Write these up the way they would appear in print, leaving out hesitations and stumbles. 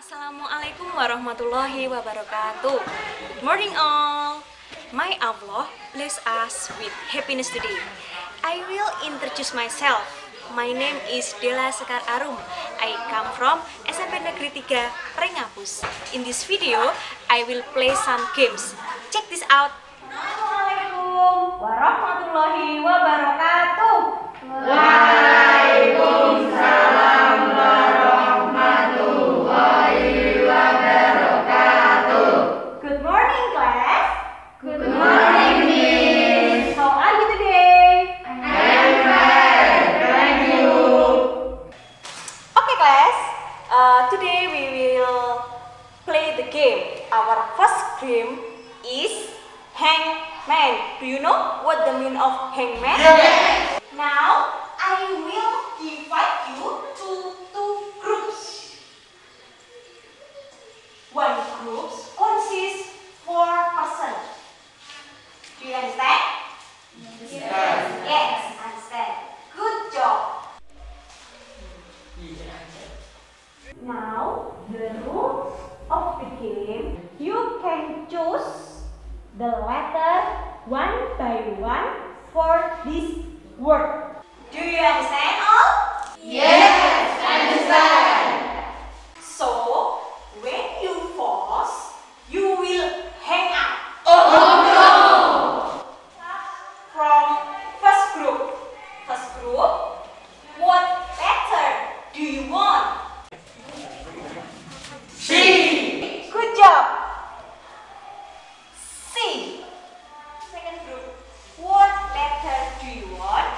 Assalamualaikum warahmatullahi wabarakatuh. Good morning all. My Allah bless us with happiness today. I will introduce myself. My name is Dela Sekar Arum. I come from SMP Negeri 3 Rengapus. In this video, I will play some games. Check this out. Assalamualaikum warahmatullahi wabarakatuh. Waalaikumsalam warahmatullahi wabarakatuh. Good morning, class. Good morning, Miss. How are you today? I'm fine, thank you. Okay, class. Today we will play the game. Our first game is hangman. Do you know what the meaning of hangman? Yes. Now I will divide you to two groups. One group consists 4 persons. Do you understand? Yes. Yes, understand. Good job. Now the rules of the game. You can choose the letter one by one for this word. Do you understand all? Yes, understand. So when you pause, you will hang up. Oh no. From first group. First group, what letter do you want? C. Good job. C. Second group, what letter do you want?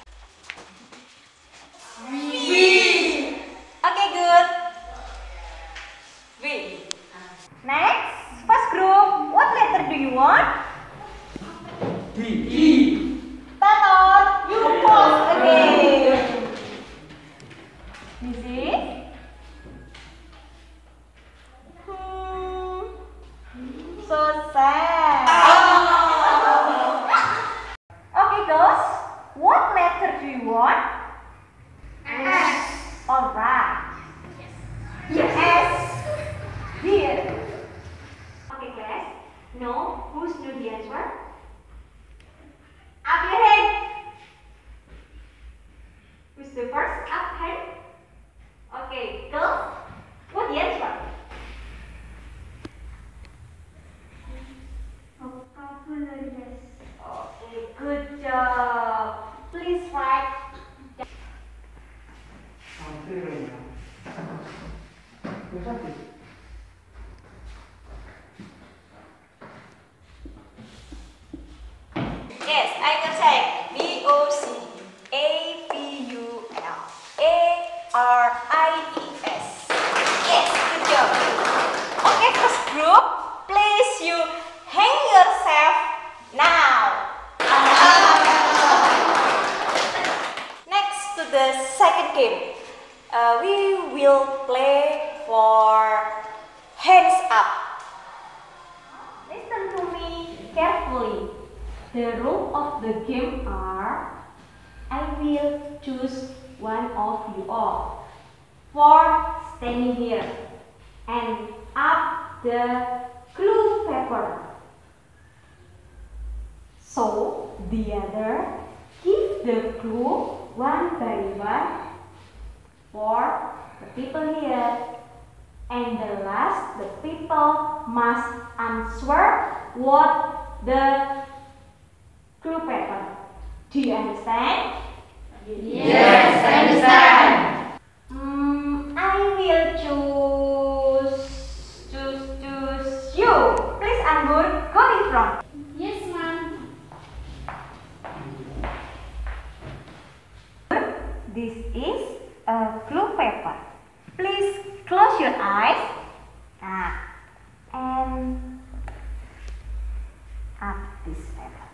V. Okay, good. V. Next, first group, what letter do you want? D. Tator, you pause again. This is so sad. Okay, girls, what letter do you want? S. Alright. Yes. S. Here. Okay, class. No, who's know the answer? Up your hand. Who's the first? Up hand. Okay, girls. What the answer? Okay, good job. Please write. Yes, I can say BOCAPULARIES. Yes, good job. Okay, first group, please you hang yourself now. Next to the second game, we will play for hands up. Listen to me carefully. The rules of the game are, I will choose one of you all for standing here and up the clue paper. So the other give the clue one by one for the people here, and the last the people must answer what the clue paper. Do you understand? Yes, understand. I will choose you. Please, Anggur, go in front. Yes, ma'am. This is a clue paper. Please close your eyes. And up this paper.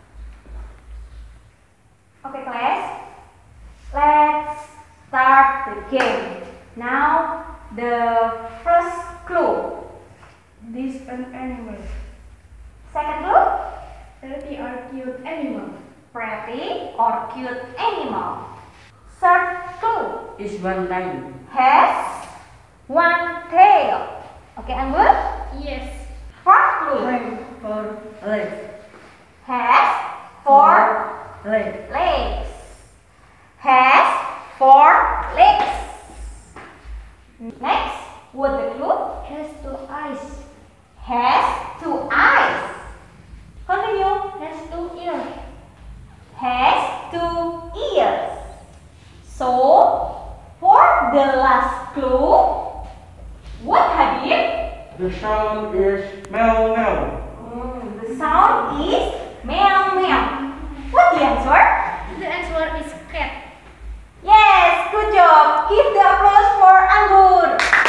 Okay, class. Let's start the game. Now, the first clue. This an animal. Second clue. Pretty or cute animal. Pretty or cute animal. Third clue. Is one line. Has one tail. Okay, Anggur? Yes. Fourth clue. For legs. Has four Legs. legs. Has four legs. Next, what the clue? Has two eyes. Has two eyes. Continue. Has two ears. Has two ears. So, for the last clue, what Habib? The sound is meow meow. The sound is meow meow. What the answer? The answer is cat. Yes, good job. Give the applause for Anggur.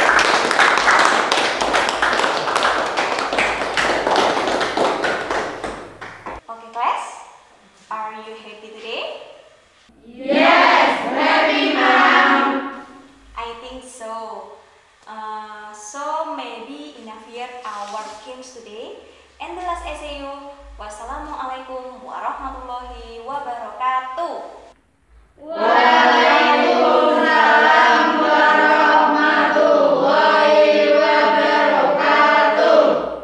Okay, class. Are you happy today? Yes, happy ma'am. I think so. So maybe enough here our games today. And the last SAU. Wassalamualaikum warahmatullahi wabarakatuh. Waalaikumsalam warahmatullahi wabarakatuh.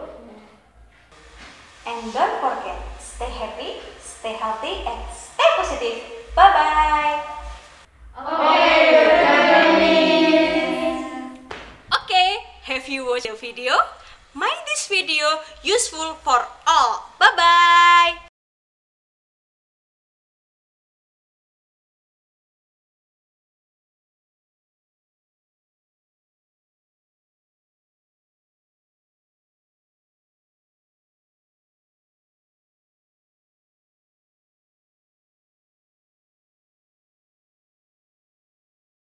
And don't forget, stay happy, stay healthy, and stay positive. Bye bye. Okay, have you watched the video? Might this video useful for